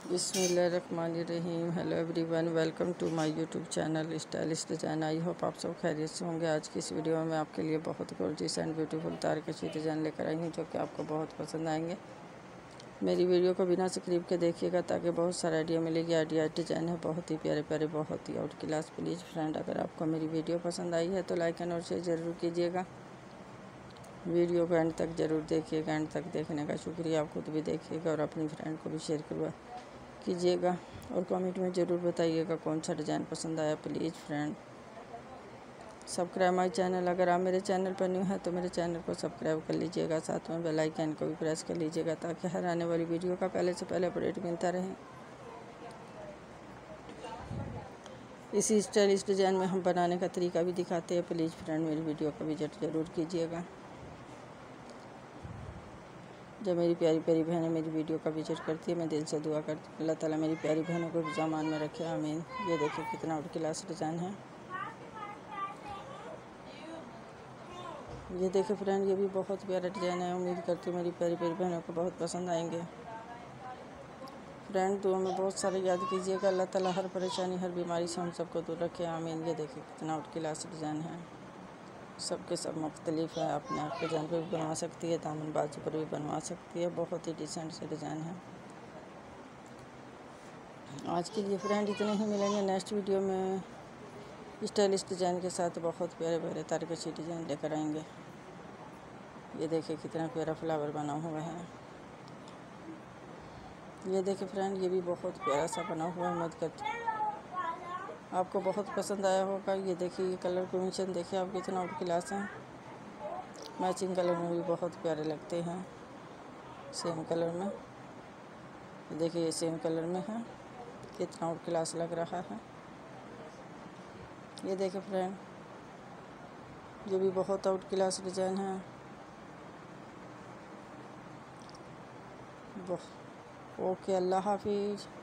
बिस्मिल्लाहिर्रहमानिर्रहीम। Hello everyone, welcome to my YouTube channel stylish design. I hope आप सब खैरियत से होंगे। आज की इस वीडियो में आपके लिए बहुत गॉर्जियस एंड ब्यूटीफुल तारकशी डिज़ाइन लेकर आई हूँ जो कि आपको बहुत पसंद आएंगे। मेरी वीडियो को बिना स्क्रिप के देखिएगा ताकि बहुत सारा आइडिया मिलेगी। आइडिया डिज़ाइन है बहुत ही प्यारे प्यारे, बहुत ही आउट क्लास। प्लीज़ फ्रेंड, अगर आपको मेरी वीडियो पसंद आई है तो लाइक एंड और शेयर ज़रूर कीजिएगा। वीडियो को एंड तक ज़रूर देखिएगा। एंड तक देखने का शुक्रिया। आप खुद भी देखिएगा और अपनी फ्रेंड को भी शेयर कीजिएगा और कमेंट में ज़रूर बताइएगा कौन सा डिज़ाइन पसंद आया। Please friend, subscribe my channel. अगर आप मेरे चैनल पर न्यू हैं तो मेरे चैनल को सब्सक्राइब कर लीजिएगा, साथ में बेल आइकन को भी प्रेस कर लीजिएगा ताकि हर आने वाली वीडियो का पहले से पहले अपडेट मिलता रहे। इसी स्टाइलिश डिज़ाइन में हम बनाने का तरीका भी दिखाते हैं। प्लीज़ फ्रेंड, मेरी वीडियो का विजिट ज़रूर कीजिएगा। जब मेरी प्यारी प्यारी बहनें मेरी वीडियो का विजिट करती है, मैं दिल से दुआ करती हूँ अल्लाह ताला मेरी प्यारी बहनों को भी सामान में रखे, आमीन। ये देखिए कितना आउट क्लास डिज़ाइन है। ये देखिए फ्रेंड, ये भी बहुत प्यारा डिज़ाइन है। उम्मीद करती हूँ मेरी प्यारी प्यारी बहनों को बहुत पसंद आएंगे। फ्रेंड, दुआ में बहुत सारे याद कीजिएगा। अल्लाह ताला हर परेशानी हर बीमारी से हम सबको दूर रखे, आमीन। ये देखिए कितना आउट क्लास डिज़ाइन है। सबके सब मुख्तलिफ है। अपने आप के जान पर भी बनवा सकती है, दामन बाजू पर भी बनवा सकती है। बहुत ही डिसेंट से डिज़ाइन है। आज के लिए फ्रेंड इतने ही। मिलेंगे नेक्स्ट वीडियो में स्टाइलिश डिज़ाइन के साथ। बहुत प्यारे प्यारे तारकशी डिज़ाइन लेकर आएंगे। ये देखिए कितना प्यारा फ्लावर बना हुआ है। ये देखिए फ्रेंड, ये भी बहुत प्यारा सा बना हुआ है। उम्मीद करती आपको बहुत पसंद आया होगा। ये देखिए ये कलर कॉम्बिनेशन देखिए आप कितना आउट क्लास है। मैचिंग कलर में भी बहुत प्यारे लगते हैं, सेम कलर में। देखिए ये सेम कलर में है, कितना आउट क्लास लग रहा है। ये देखिए फ्रेंड, ये भी बहुत आउट क्लास डिज़ाइन है। ओके, अल्लाह हाफिज़।